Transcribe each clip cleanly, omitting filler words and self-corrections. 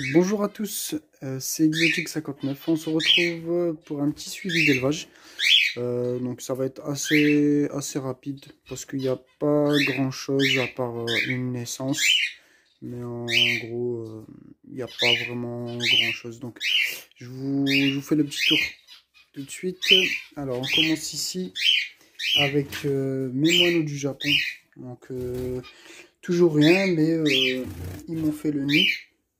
Bonjour à tous, c'est Exotique59. On se retrouve pour un petit suivi d'élevage. Donc ça va être assez rapide parce qu'il n'y a pas grand chose à part une naissance. Mais en gros, il n'y a pas vraiment grand chose. Donc je vous fais le petit tour tout de suite. Alors on commence ici avec mes moineaux du Japon. Donc toujours rien, mais ils m'ont fait le nid.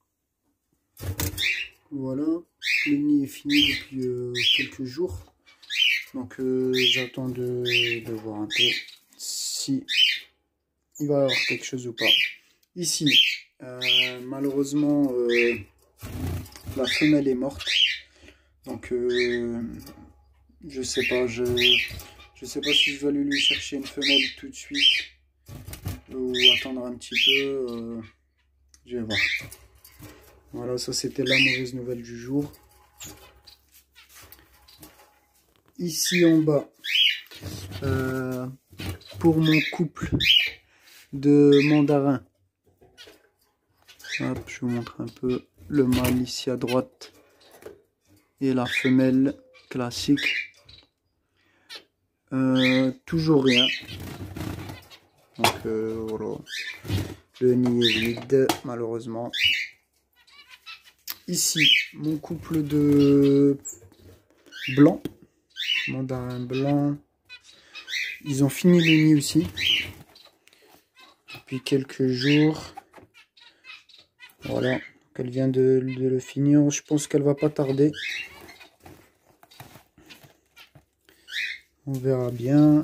Voilà, le nid est fini depuis quelques jours. Donc j'attends de voir un peu si il va y avoir quelque chose ou pas. Ici, malheureusement, la femelle est morte. Donc je sais pas, je sais pas si je dois lui chercher une femelle tout de suite ou attendre un petit peu. Je vais voir. Voilà, ça c'était la mauvaise nouvelle du jour. Ici en bas, pour mon couple de mandarins. Hop, je vous montre un peu le mâle ici à droite et la femelle classique. Toujours rien. Donc voilà, le nid est vide malheureusement. Ici, mon couple de blancs, mandarins blancs. Ils ont fini le nid aussi depuis quelques jours. Voilà, elle vient de le finir. Je pense qu'elle va pas tarder. On verra bien.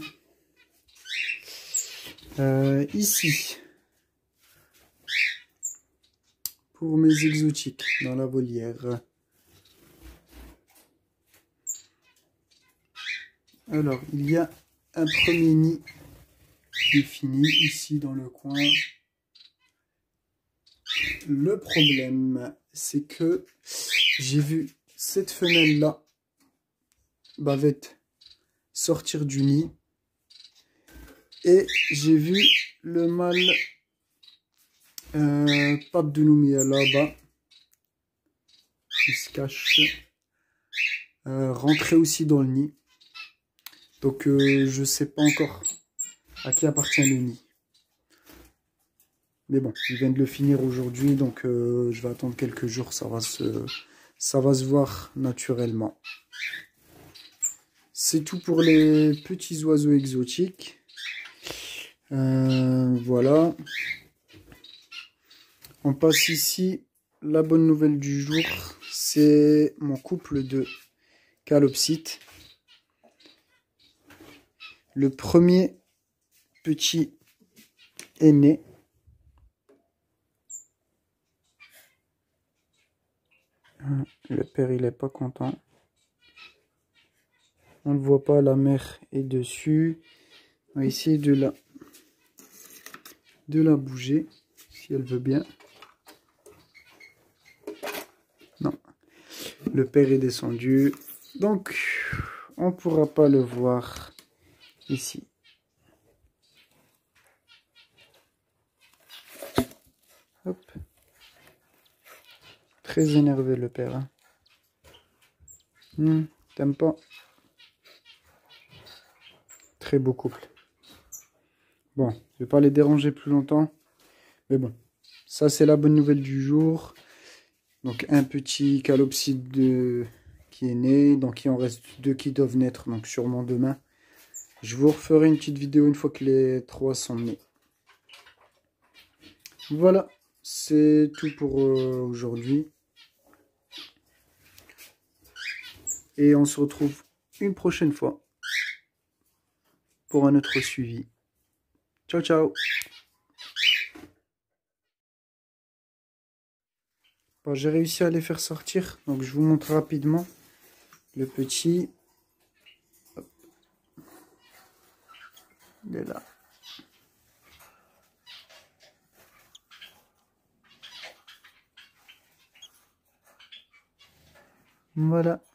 Ici, pour mes exotiques dans la volière. Alors, il y a un premier nid qui est fini ici dans le coin. Le problème, c'est que j'ai vu cette femelle-là, bavette, sortir du nid. Et j'ai vu le mâle pape de Nouméa là-bas, il se cache, rentrer aussi dans le nid. Donc je sais pas encore à qui appartient le nid. Mais bon, ils viennent de le finir aujourd'hui, donc je vais attendre quelques jours, ça va se voir naturellement. C'est tout pour les petits oiseaux exotiques. Voilà. On passe ici, la bonne nouvelle du jour, c'est mon couple de calopsites. Le premier petit est né. Le père il est pas content. On ne le voit pas, la mère est dessus. On va essayer de la bouger si elle veut bien. Non, le père est descendu, donc on ne pourra pas le voir ici. Hop. Très énervé le père. Hein. T'aimes pas? Très beau couple. Bon, je vais pas les déranger plus longtemps. Mais bon, ça c'est la bonne nouvelle du jour. Donc un petit calopsite qui est né. Donc il en reste 2 qui doivent naître. Donc sûrement demain. Je vous referai une petite vidéo une fois que les 3 sont nés. Voilà, c'est tout pour aujourd'hui. Et on se retrouve une prochaine fois pour un autre suivi. Ciao, ciao. Bon, j'ai réussi à les faire sortir, donc je vous montre rapidement le petit. Hop. Il est là. Voilà.